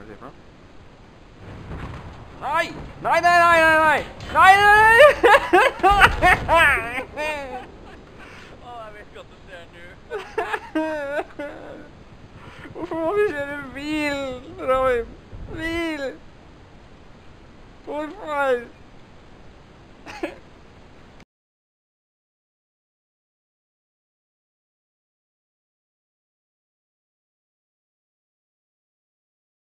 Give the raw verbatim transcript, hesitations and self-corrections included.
Skal vi se for noe? Nei! Nei, nei, nei, nei, nei! Nei, nei, nei! Å, jeg vet hva du ser nå. Hvorfor må vi kjøre bil, Robin? Bil! Hvorfor?